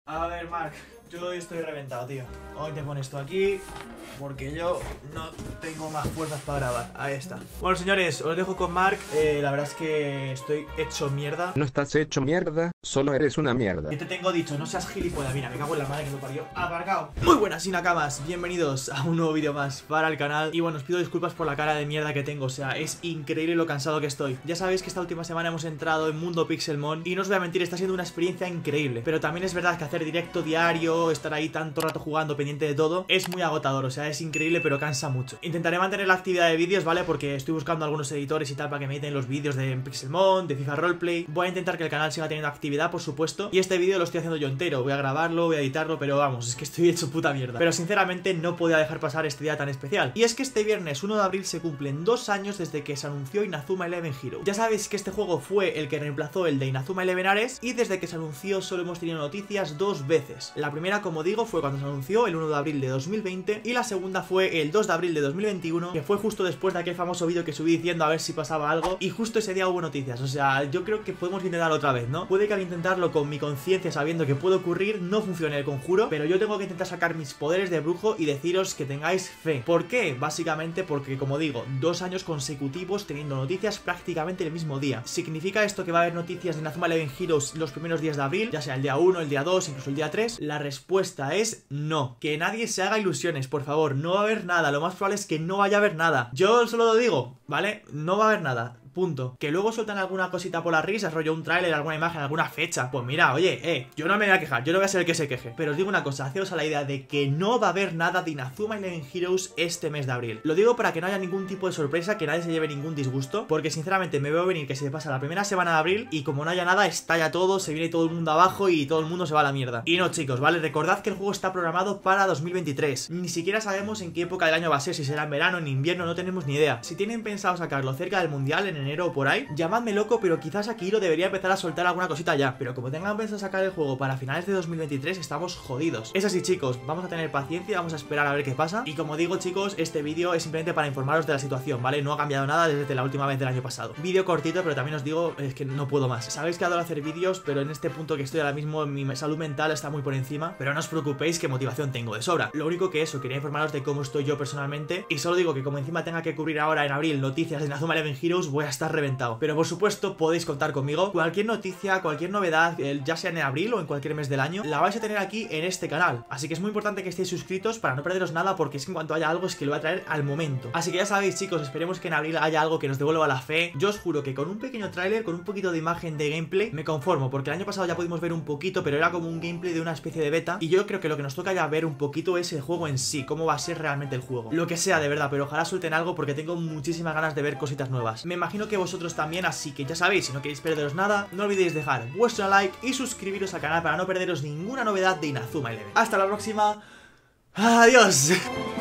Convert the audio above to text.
A ver, Mark, yo estoy reventado, tío. Hoy te pones esto aquí porque yo no tengo más fuerzas para grabar. Ahí está. Bueno, señores, os dejo con Mark. La verdad es que estoy hecho mierda. No estás hecho mierda, solo eres una mierda. Yo te tengo dicho, no seas gilipollas. Mira, me cago en la madre que me parió. Aparcado. Muy buenas, Sinakamas. Bienvenidos a un nuevo vídeo más para el canal. Y bueno, os pido disculpas por la cara de mierda que tengo. O sea, es increíble lo cansado que estoy. Ya sabéis que esta última semana hemos entrado en Mundo Pixelmon. Y no os voy a mentir, está siendo una experiencia increíble. Pero también es verdad que hacer directo diario, estar ahí tanto rato jugando pendiente de todo, es muy agotador. O sea, es increíble, pero cansa mucho. Intentaré mantener la actividad de vídeos, ¿vale? Porque estoy buscando algunos editores y tal para que me editen los vídeos de Pixelmon, de FIFA Roleplay. Voy a intentar que el canal siga teniendo actividad, por supuesto. Y este vídeo lo estoy haciendo yo entero. Voy a grabarlo, voy a editarlo, pero vamos, es que estoy hecho puta mierda. Pero sinceramente no podía dejar pasar este día tan especial. Y es que este viernes 1 de abril se cumplen 2 años desde que se anunció Inazuma Eleven Hero. Ya sabéis que este juego fue el que reemplazó el de Inazuma Eleven Ares, y desde que se anunció solo hemos tenido noticias 2 veces. La primera, como digo, fue cuando se anunció el 1 de abril de 2020, y la segunda fue el 2 de abril de 2021, que fue justo después de aquel famoso vídeo que subí diciendo a ver si pasaba algo, y justo ese día hubo noticias. O sea, yo creo que podemos intentarlo otra vez, ¿no? Puede que al intentarlo con mi conciencia, sabiendo que puede ocurrir, no funcione el conjuro, pero yo tengo que intentar sacar mis poderes de brujo y deciros que tengáis fe. ¿Por qué? Básicamente porque, como digo, 2 años consecutivos teniendo noticias prácticamente el mismo día. ¿Significa esto que va a haber noticias de Inazuma Eleven Heroes los primeros días de abril? Ya sea el día 1, el día 2, incluso el día 3. La respuesta es no. Que nadie se haga ilusiones, por favor. No va a haber nada. Lo más probable es que no vaya a haber nada. Yo solo lo digo, ¿vale? No va a haber nada. Punto. Que luego sueltan alguna cosita por las risas, rollo un tráiler, alguna imagen, alguna fecha. Pues mira, oye, yo no me voy a quejar, yo no voy a ser el que se queje. Pero os digo una cosa, haceos a la idea de que no va a haber nada de Inazuma Eleven Heroes este mes de abril. Lo digo para que no haya ningún tipo de sorpresa, que nadie se lleve ningún disgusto, porque sinceramente me veo venir que se pasa la primera semana de abril y como no haya nada, estalla todo, se viene todo el mundo abajo y todo el mundo se va a la mierda. Y no, chicos, ¿vale? Recordad que el juego está programado para 2023. Ni siquiera sabemos en qué época del año va a ser, si será en verano, en invierno, no tenemos ni idea. Si tienen pensado sacarlo cerca del mundial, en enero o por ahí, llamadme loco, pero quizás Akihiro debería empezar a soltar alguna cosita ya. Pero como tengan pensado sacar el juego para finales de 2023, estamos jodidos. Es así, chicos, vamos a tener paciencia, vamos a esperar a ver qué pasa. Y como digo, chicos, este vídeo es simplemente para informaros de la situación, ¿vale? No ha cambiado nada desde la última vez del año pasado. Vídeo cortito, pero también os digo, es que no puedo más. Sabéis que adoro hacer vídeos, pero en este punto que estoy ahora mismo, mi salud mental está muy por encima. Pero no os preocupéis, que motivación tengo de sobra. Lo único que eso, quería informaros de cómo estoy yo personalmente. Y solo digo que como encima tenga que cubrir ahora en abril noticias de Inazuma Eleven Heroes, voy a estar reventado. Pero por supuesto podéis contar conmigo. Cualquier noticia, cualquier novedad, ya sea en abril o en cualquier mes del año, la vais a tener aquí en este canal. Así que es muy importante que estéis suscritos para no perderos nada, porque es que en cuanto haya algo es que lo voy a traer al momento. Así que ya sabéis, chicos, esperemos que en abril haya algo que nos devuelva la fe. Yo os juro que con un pequeño tráiler, con un poquito de imagen de gameplay, me conformo, porque el año pasado ya pudimos ver un poquito, pero era como un gameplay de una especie de beta. Y yo creo que lo que nos toca ya ver un poquito es el juego en sí, cómo va a ser realmente el juego. Lo que sea, de verdad, pero ojalá suelten algo, porque tengo muchísimas ganas de ver cositas nuevas. Me imagino que vosotros también, así que ya sabéis, si no queréis perderos nada, no olvidéis dejar vuestro like y suscribiros al canal para no perderos ninguna novedad de Inazuma Eleven. Hasta la próxima. Adiós.